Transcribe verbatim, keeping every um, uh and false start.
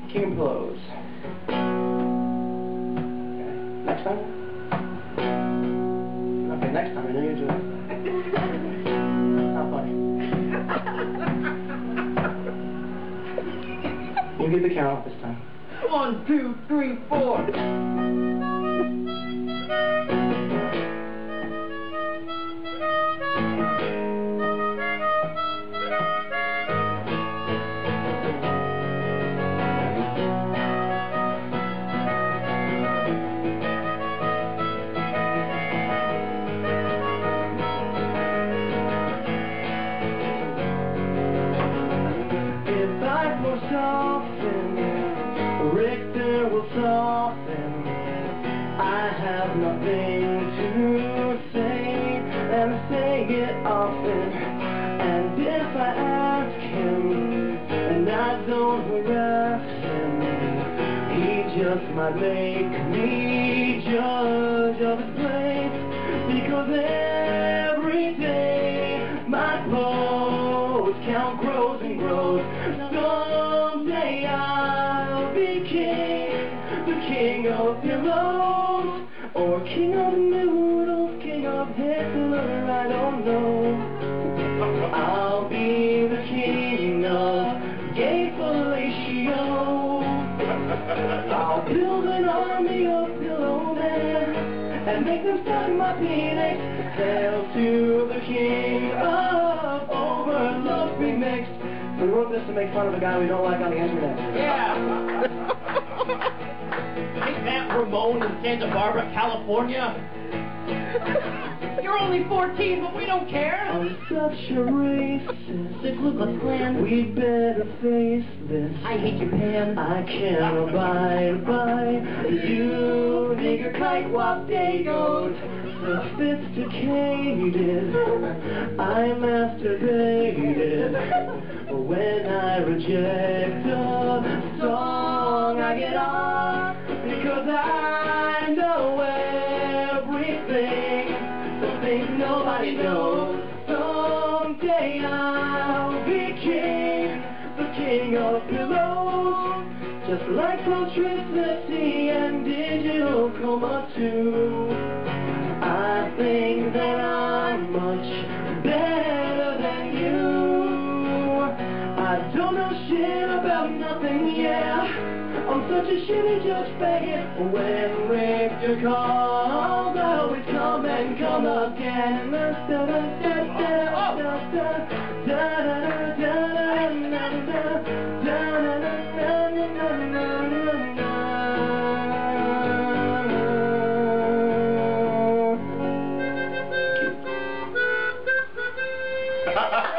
King of Pillows. Okay. Next time? Okay, next time. I know you're doing it. Not funny. You get the count off this time. One, two, three, four. Soften, Richter will soften. I have nothing to say, and I say it often. And if I ask him, and I don't harass him, he just might make me judge of his place. Because every day my clothes count grows and grows. Someday I'll be king, the king of pillows, or king of noodles, king of Hitler, I don't know. I'll be the king of gay fellatio. I'll build an army of pillow men and make them suck my penis. Hail to the king of overlove remix. We wrote this to make fun of a guy we don't like on the internet. Yeah. Ain't that Ramon in Santa Barbara, California? You're only fourteen, but we don't care. I'm such a racist. The Ku Klux Klan. We better face this. I hate Japan. I can't abide by you nigger kite wop dagos. Sophisticated, I masturbated. When I reject a song, I get off because I know everything. The things nobody knows. Someday I'll be king, the king of pillows. Just like electricity and digital coma too. I think that I'm much better than you. I don't know shit about nothing, yeah. I'm such a shitty judge faggot. When Richter calls, I always come and come again. Da da da da da da da da da da da.